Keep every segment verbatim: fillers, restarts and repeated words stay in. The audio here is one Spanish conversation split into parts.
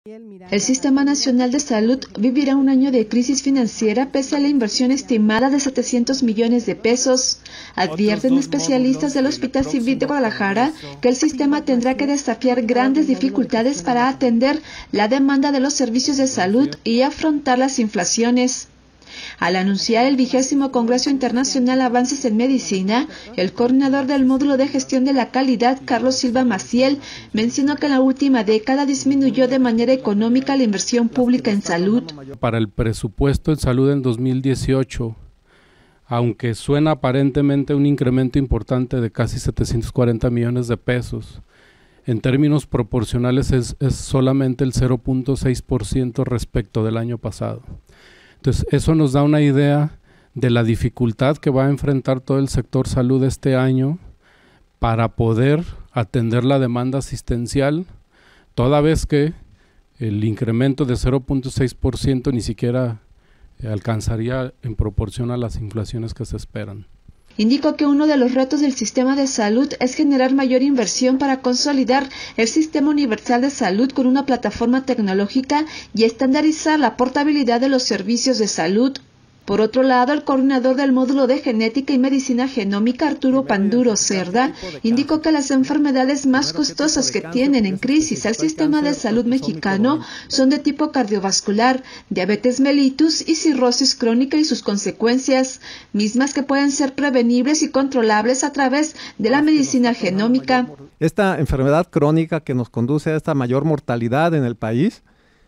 El Sistema Nacional de Salud vivirá un año de crisis financiera pese a la inversión estimada de setecientos millones de pesos. Advierten especialistas del Hospital Civil de Guadalajara que el sistema tendrá que desafiar grandes dificultades para atender la demanda de los servicios de salud y afrontar las inflaciones. Al anunciar el vigésimo Congreso Internacional Avances en Medicina, el coordinador del módulo de gestión de la calidad, Carlos Silva Maciel, mencionó que en la última década disminuyó de manera económica la inversión pública en salud. Para el presupuesto en salud en dos mil dieciocho, aunque suena aparentemente un incremento importante de casi setecientos cuarenta millones de pesos, en términos proporcionales es, es solamente el cero punto seis por ciento respecto del año pasado. Entonces, eso nos da una idea de la dificultad que va a enfrentar todo el sector salud este año para poder atender la demanda asistencial, toda vez que el incremento de cero punto seis por ciento ni siquiera alcanzaría en proporción a las inflaciones que se esperan. Indicó que uno de los retos del sistema de salud es generar mayor inversión para consolidar el sistema universal de salud con una plataforma tecnológica y estandarizar la portabilidad de los servicios de salud. Por otro lado, el coordinador del módulo de genética y medicina genómica, Arturo Panduro Cerda, indicó que las enfermedades más costosas que tienen en crisis al sistema de salud mexicano son de tipo cardiovascular, diabetes mellitus y cirrosis crónica y sus consecuencias, mismas que pueden ser prevenibles y controlables a través de la medicina genómica. Esta enfermedad crónica que nos conduce a esta mayor mortalidad en el país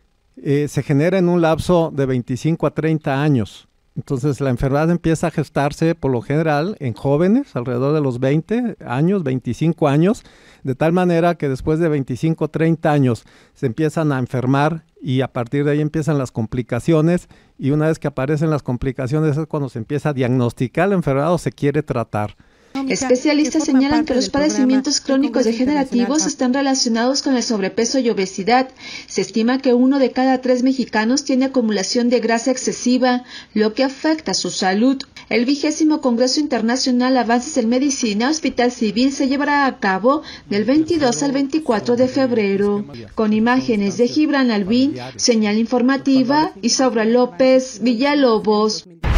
eh, se genera en un lapso de veinticinco a treinta años. Entonces la enfermedad empieza a gestarse por lo general en jóvenes, alrededor de los veinte años, veinticinco años, de tal manera que después de veinticinco, treinta años se empiezan a enfermar y a partir de ahí empiezan las complicaciones y una vez que aparecen las complicaciones es cuando se empieza a diagnosticar la enfermedad o se quiere tratar. Especialistas señalan que los padecimientos crónicos degenerativos están relacionados con el sobrepeso y obesidad. Se estima que uno de cada tres mexicanos tiene acumulación de grasa excesiva, lo que afecta su salud. El vigésimo Congreso Internacional Avances en Medicina Hospital Civil se llevará a cabo del veintidós al veinticuatro de febrero. Con imágenes de Gibran Albín, señal informativa, Isaura López, Villalobos.